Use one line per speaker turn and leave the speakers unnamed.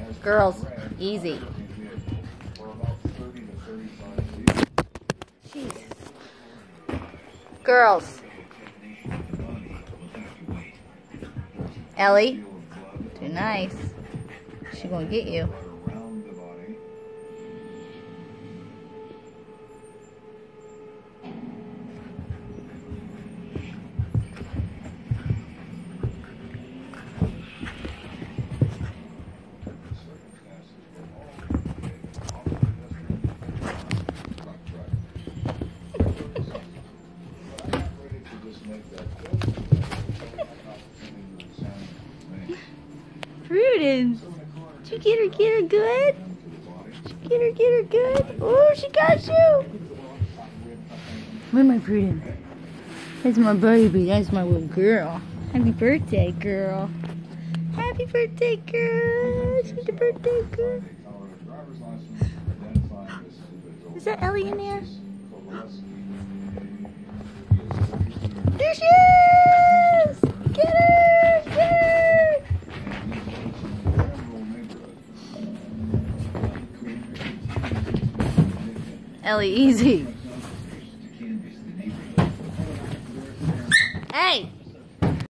Girls, easy. Jeez. Girls. Ellie, too nice. She gonna get you. Prudence, did you get her good? Did you get her good? Oh, she got you! Where's my Prudence? That's my baby, that's my little girl. Happy birthday, girl. Happy birthday, girl. She's the birthday girl. Is that Ellie in there? There she is! Get her! Get her! Ellie, easy. Hey!